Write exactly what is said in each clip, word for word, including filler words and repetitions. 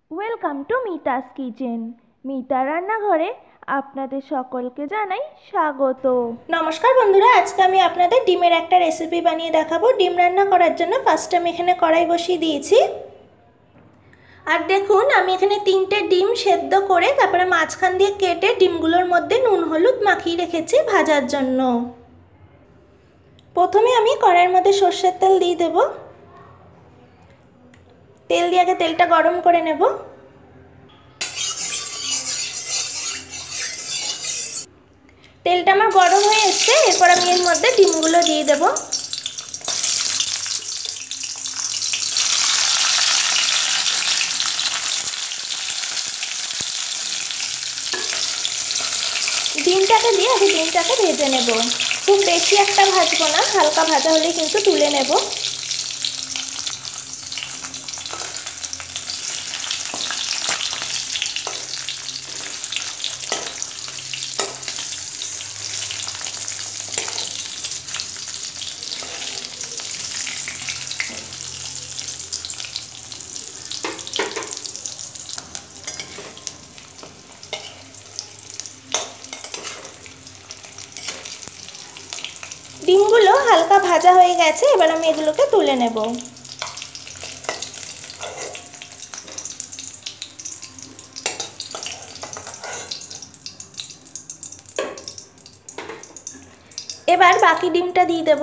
Welcome to Mita's kitchen. Mita রান্নাঘরে আপনাদের সকলকে জানাই স্বাগত। নমস্কার বন্ধুরা, আজকে আমি আপনাদের ডিমের একটা রেসিপি বানিয়ে দেখাবো। ডিম রান্না করার জন্য ফার্স্ট আমি এখানে কড়াই বসিয়ে দিয়েছি। আর দেখুন, আমি এখানে তিনটে ডিম সেদ্ধ করে তারপরে মাঝখান দিয়ে কেটে ডিমগুলোর মধ্যে নুন হলুদ মাখিয়ে রেখেছি ভাজার জন্য। প্রথমে আমি কড়াইয়ের মধ্যে সর্ষের তেল দিয়ে দেব। তেল দিয়ে আগে তেলটা গরম করে নেব। তেলটা আমার গরম হয়ে এসছে, এরপর আমি এর মধ্যে ডিমগুলো দিয়ে দেব। ডিমটাকে দিয়ে আগে ডিমটাকে ভেজে নেব। খুব বেশি একটা ভাজবো না, হালকা ভাজা হলে কিন্তু তুলে নেব। ডিমগুলো হালকা ভাজা হয়ে গেছে, এবার আমি এগুলোকে তুলে নেব। এবার বাকি ডিমটা দিয়ে দেব।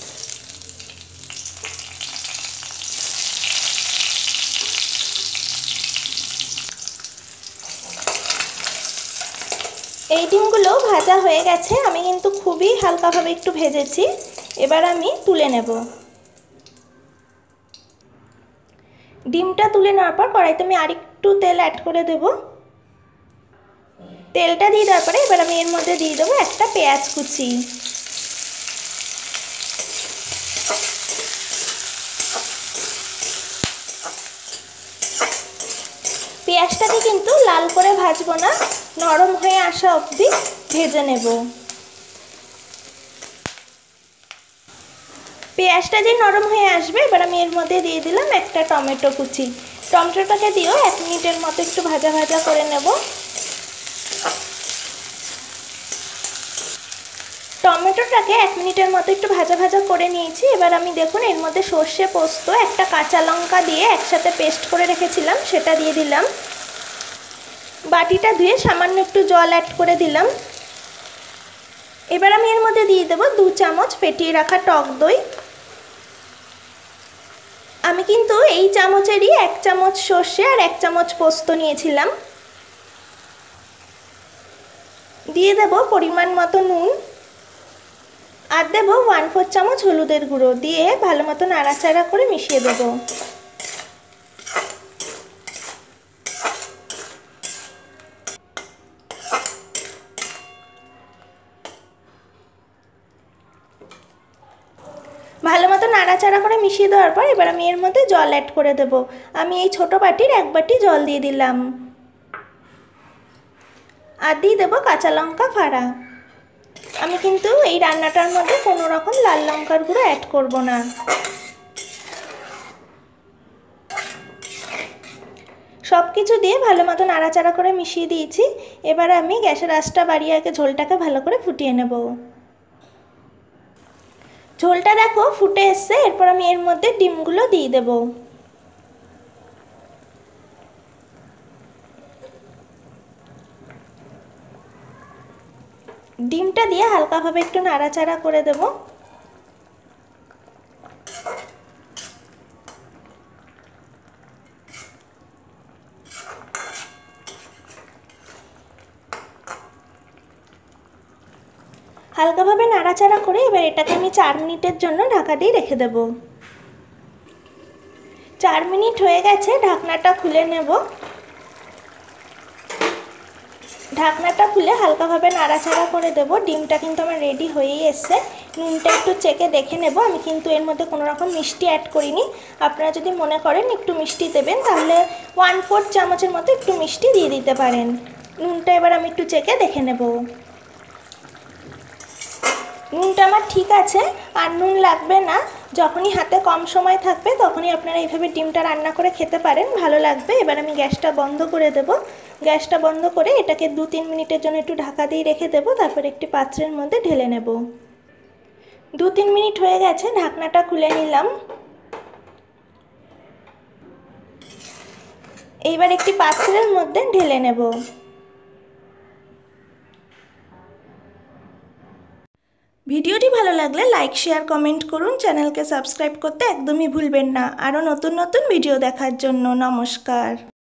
এই ডিমগুলো ভাজা হয়ে গেছে, আমি কিন্তু খুবই হালকাভাবে একটু ভেজেছি। এবার আমি তুলে নেব। ডিমটা তুলে নেওয়ার পর কড়াইতে আমি আরেকটু তেল অ্যাড করে দেব। তেলটা দিয়ে দেওয়ার পরে এবার আমি এর মধ্যে দিয়ে দেবো একটা পেঁয়াজ কুচি। পেঁয়াজটাকে কিন্তু লাল করে ভাজবো না, নরম হয়ে আসা অবধি ভেজে নেব। পেঁয়াজটা যে নরম হয়ে আসবে, এবার আমি এর মধ্যে দিয়ে দিলাম একটা টমেটো কুচি। টমেটোটাকে দিয়েও এক মিনিটের মতো একটু ভাজা ভাজা করে নেব। টমেটোটাকে এক মিনিটের মতো একটু ভাজা ভাজা করে নিয়েছি। এবার আমি দেখুন এর মধ্যে সর্ষে পোস্ত একটা কাঁচা লঙ্কা দিয়ে একসাথে পেস্ট করে রেখেছিলাম, সেটা দিয়ে দিলাম। বাটিটা ধুয়ে সামান্য একটু জল অ্যাড করে দিলাম। এবার আমি এর মধ্যে দিয়ে দেবো দু চামচ ফেটিয়ে রাখা টক দই। আমি কিন্তু এই চামচেরই এক চামচ সর্ষে আর এক চামচ পোস্ত নিয়েছিলাম। দিয়ে দেব পরিমাণ মতো নুন, আর দেব ওয়ান ফোর চামচ হলুদের গুঁড়ো, দিয়ে ভালো মতো নাড়াচাড়া করে মিশিয়ে দেব। ভালো মতো নাড়াচাড়া করে মিশিয়ে দেওয়ার পর এবার আমি এর মধ্যে জল অ্যাড করে দেব। আমি এই ছোটো বাটির এক বাটি জল দিয়ে দিলাম, আর দিয়ে দেবো কাঁচা লঙ্কা ফাড়া। আমি কিন্তু এই রান্নাটার মধ্যে কোনো রকম লাল লঙ্কার গুঁড়ো অ্যাড করব না। সব কিছু দিয়ে ভালো মতো নাড়াচাড়া করে মিশিয়ে দিয়েছি। এবার আমি গ্যাসের আঁচটা বাড়িয়ে আগে ঝোলটাকে ভালো করে ফুটিয়ে নেব। ঝোলটা দেখো ফুটে এসছে, এরপর আমি এর মধ্যে ডিমগুলো দিয়ে দেব। ডিমটা দিয়ে হালকাভাবে একটু নাড়াচাড়া করে দেব। হালকাভাবে নাড়াচাড়া করে এবার এটাকে আমি চার মিনিটের জন্য ঢাকা দিয়ে রেখে দেব। চার মিনিট হয়ে গেছে, ঢাকনাটা খুলে নেব। ঢাকনাটা খুলে হালকাভাবে নাড়াচাড়া করে দেব। ডিমটা কিন্তু আমার রেডি হয়েই এসছে। নুনটা একটু চেখে দেখে নেব। আমি কিন্তু এর মধ্যে কোনো রকম মিষ্টি অ্যাড করিনি। আপনারা যদি মনে করেন একটু মিষ্টি দেবেন, তাহলে ওয়ান ফোর্থ চামচের মতো একটু মিষ্টি দিয়ে দিতে পারেন। নুনটা এবার আমি একটু চেখে দেখে নেব। নুনটা আমার ঠিক আছে, আর নুন লাগবে না। যখনই হাতে কম সময় থাকবে তখনই আপনারা এইভাবে ডিমটা রান্না করে খেতে পারেন, ভালো লাগবে। এবার আমি গ্যাসটা বন্ধ করে দেব। গ্যাসটা বন্ধ করে এটাকে দু তিন মিনিটের জন্য একটু ঢাকা দিয়ে রেখে দেবো, তারপর একটি পাত্রের মধ্যে ঢেলে নেব। দু তিন মিনিট হয়ে গেছে, ঢাকনাটা খুলে নিলাম। এইবার একটি পাত্রের মধ্যে ঢেলে নেব। ভিডিওটি ভালো লাগলে লাইক শেয়ার কমেন্ট করুন, চ্যানেলকে সাবস্ক্রাইব করতে একদমই ভুলবেন না আরও নতুন নতুন ভিডিও দেখার জন্য। নমস্কার।